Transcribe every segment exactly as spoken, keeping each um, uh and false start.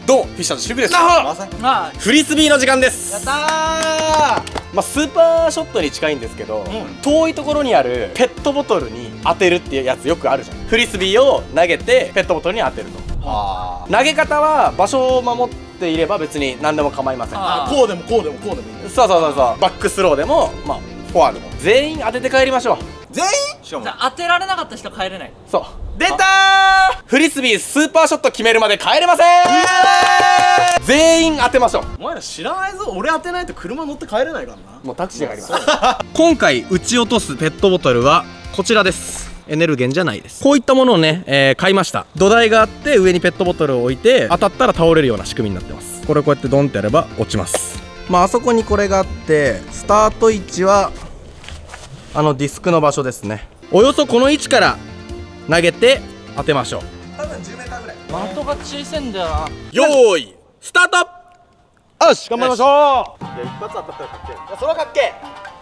どうフィッシャーズシュグです。 あフリスビーの時間です。 やったー。 まあスーパーショットに近いんですけど、うん、遠いところにあるペットボトルに当てるっていうやつよくあるじゃん。フリスビーを投げてペットボトルに当てると。投げ方は場所を守っていれば別に何でも構いません。 あこうでもこうでもこうでもいいんだ。 そうそうそうそう。バックスローでもまあフォアでも全員当てて帰りましょう。 全員？しかも当てられなかった人は帰れない。 そう。 出たー。 フリスビースーパーショット決めるまで帰れません。全員当てましょう。 お前ら知らないぞ。俺当てないと車乗って帰れないからな。 もうタクシーで帰ります。今回撃ち落とすペットボトルはこちらです。エネルゲンじゃないです。こういったものをね、えー、買いました。土台があって上にペットボトルを置いて当たったら倒れるような仕組みになってます。これこうやってドンってやれば落ちます。まああそこにこれがあってスタート位置はあのディスクの場所ですね。およそこの位置から投げて当てましょう。 多分じゅうメーターぐらい。 的が小さいんだよな。 よーいスタート。よし頑張りましょう。いや一発当たったらかっけえ。いやそれはかっけ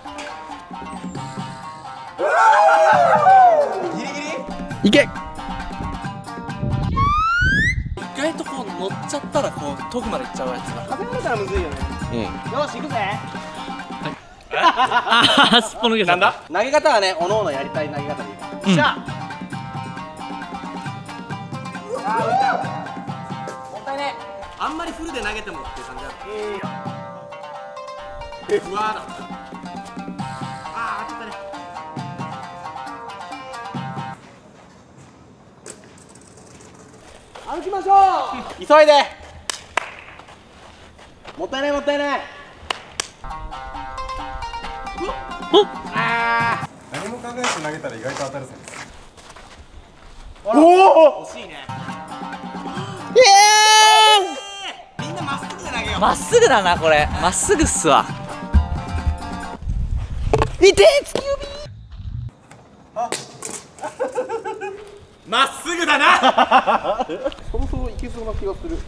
え。ギリギリいけ。 意外とこう乗っちゃったらこう遠くまで行っちゃうやつだ。 風が出たらむずいよね。 うん。 よし行くぜ。 ああ、すっぽ抜けちゃった。 なんだ投げ方はね、おのおのやりたい投げ方でいい。 しゃあもったいね。 あんまりフルで投げてもっていう感じだ。えふわーだ。あー当たったね。 歩きましょう。 急いで。もったいないもったいない。 ああ何も考えて投げたら意外と当たるぜ。 おお惜しいね。 みんなまっすぐで投げよう。 まっすぐだなこれ。まっすぐっすわ。 いてー突き指。まっすぐだな。そろそろいけそうな気がする。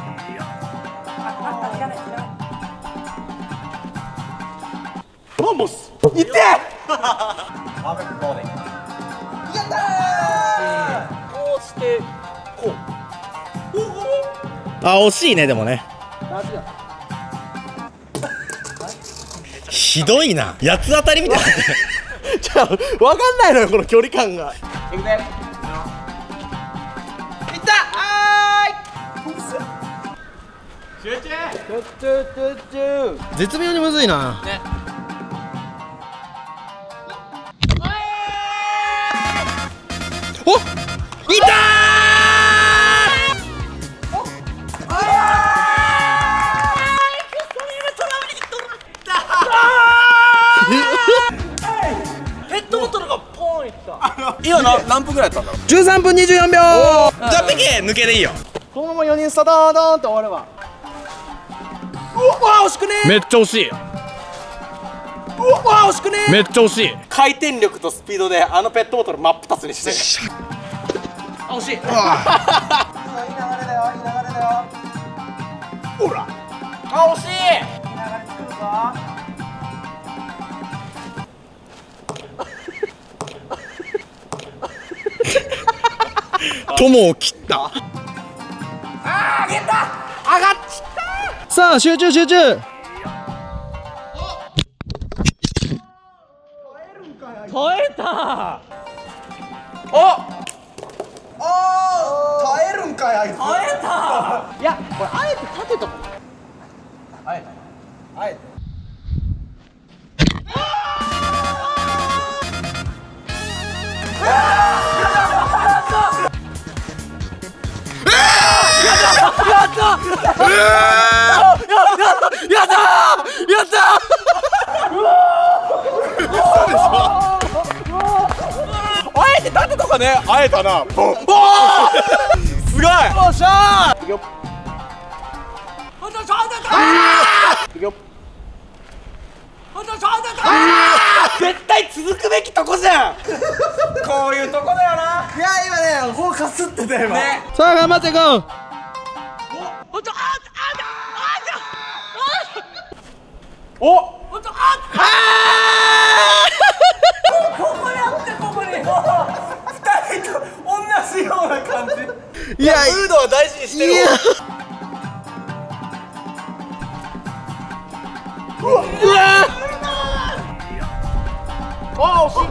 マンモスいってー。 パーフェクトボーディング。 やったー。 こうしてこう。あ惜しいねでもね。ひどいな。八つ当たりみたいな。じゃあ分かんないのよこの距離感が。 いくぜ。いった。はーい。 集中。 集中集中。 絶妙にむずいな。 ね。 お、いたー。 ペットボトルがポーンいった。 今な何分ぐらいやったんだろう。じゅうさんぷんにじゅうよんびょう。じゃあピケ抜けでいいよ。 このままよにんスタドードーンって終われば。うわ惜しくねー。 めっちゃ惜しい。 うわ惜しくねー。 めっちゃ惜しい。回転力とスピードであのペットボトル真っ二つにして。 あ惜しい。いい流れだよいい流れだよ。ほら。 あ惜しい。 いい流れ作るぞ。 友を切った。 ああ上げた。上がっちった。 さあ集中集中。 耐えた。 おお耐えるんかいあいつ。 耐えた。 いやこれあえて立てとく。あえてあえて。 やったー。やったー。あえて立てとかね。あえたな。おおすごい。 よっしゃー。いくよ。いくよ。 絶対続くべきとこじゃん。こういうとこだよな。 いや今ねほうかすってたよ今。 さあ頑張っていこう。おっここにあってここに。ふたりと同じような感じ。 いやムードは大事にしてる。 あ惜しい。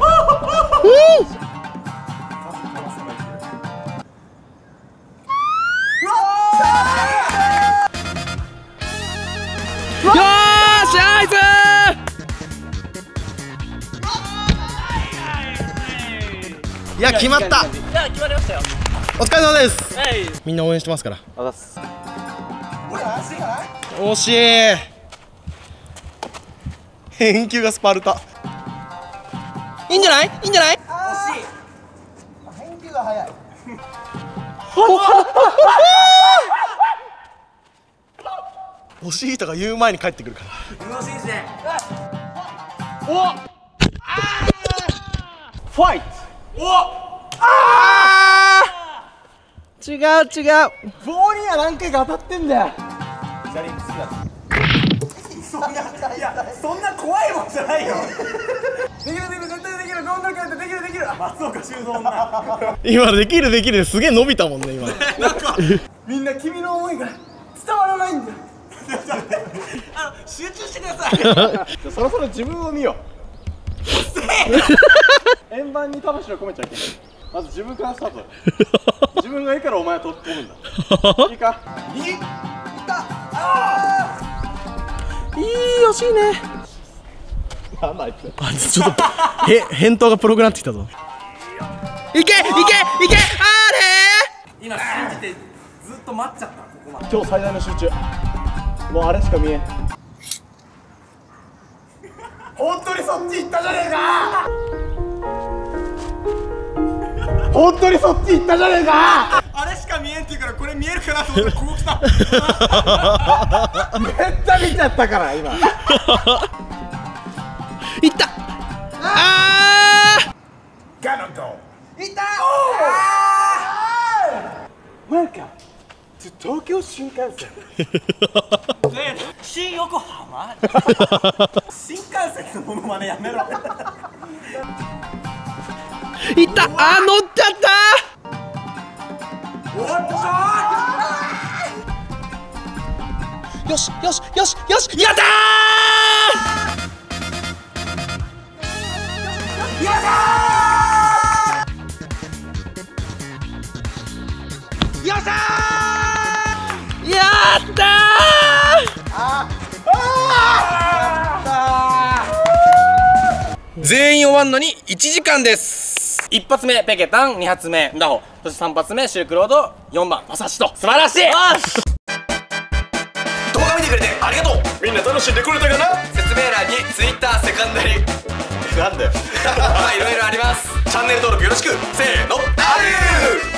よーしナイスー。いや決まった。 いや決まりましたよ。 お疲れ様です。 はい。 みんな応援してますから。 あざっす。 惜しい。返球がスパルタ。いいんじゃない？いいんじゃない？ 惜しい。返球が早い。 惜しいとか言う前に帰ってくるから。 宇野選手。 お。ファイト。 お。 あー。違う違う。 棒には何回か当たってんだよ。そんな、いや、そんな怖いもんじゃないよ。できるできる、絶対できる、どんどん帰ってできるできる。松岡修造女。 今できるできるですげえ伸びたもんね今。 なんか、みんな君の思いが伝わらないんだよ。あの、集中してください。じゃあそろそろ自分を見よう。円盤に魂を込めちゃいけない。まず自分からスタート。自分がいいからお前は飛ぶんだ。いいか。いい。いった。ああ。 いい惜しいね。 なんだあいつ。 あいつちょっとへ返答がプログなってきたぞ。いけいけいけあれ今信じてずっと待っちゃったここまで。 今日最大の集中。もうあれしか見えん。本当にそっち行ったじゃねえか。本当にそっち行ったじゃねえか。あれしか見えんって言うからこれ見えるかなと思ってここ来た。めっちゃ見ちゃったから今。 いったあーガノゴー。いった。Welcome to 東京新幹線。 新横浜。 新幹線のモノマネやめろ。 いったあー乗っちゃったおっよしよしよしよしやったーやったー。よっしゃー。 やったー全員終わんのにいちじかんです。一発目ペケタン、二発目ダホ、そして三発目シルクロード、よんばんマサシと素晴らしい。動画見てくれてありがとう。みんな楽しんでくれたかな。説明欄に Twitter セカンダリなんだよまあいろいろあります。チャンネル登録よろしく。せーの、あるー。